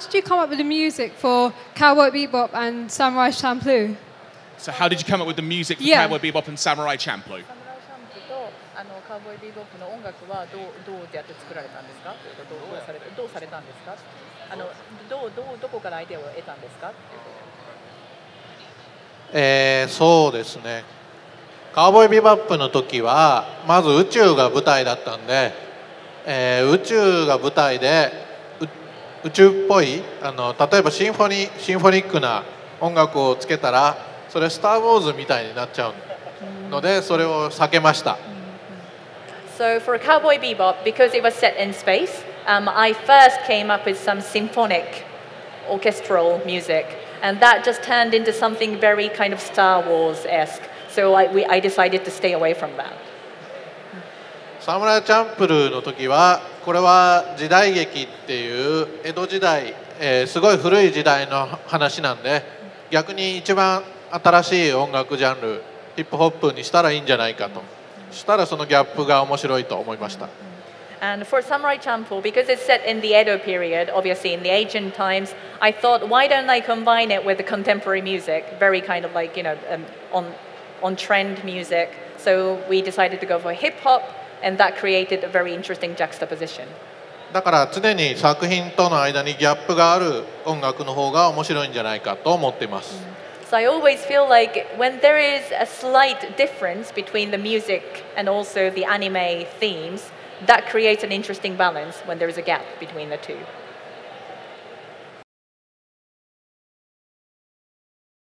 did you come up with the music for Cowboy Bebop and Samurai Champloo? So how did you come up with the music for Yeah. Cowboy Bebop and Samurai Champloo? サムライシャンプとカウボーイビーボップの音楽はどうやって作られたんですかというかどうされたんですかどこからアイデアを得たんですかそうですね。カウボーイビバップの時はまず宇宙が舞台だったんで、宇宙が舞台で宇宙っぽい例えばシンフォニックな音楽をつけたらそれスター・ウォーズみたいになっちゃうのでそれを避けました。 So for Cowboy Bebop, because it was set in space, I first came up with some symphonic orchestral music, and that just turned into something very kind of Star Wars-esque. So I decided to stay away from that. サムライチャンプルーの時はこれは時代劇っていう江戸時代、すごい古い時代の話なんで逆に一番新しい音楽ジャンルヒップホップにしたらいいんじゃないかと。したらそのギャップが面白いと思いました。 And for Samurai Champloo, because it's set in the Edo period, obviously in the ancient times, I thought, why don't I combine it with the contemporary music, very kind of like, on trend music. So we decided to go for hip hop, and that created a very interesting juxtaposition. だから常に作品との間にギャップがある音楽の方が面白いんじゃないかと思っています。 So I always feel like when there is a slight difference between the music and also the anime themes, that creates an interesting balance when there is a gap between the two.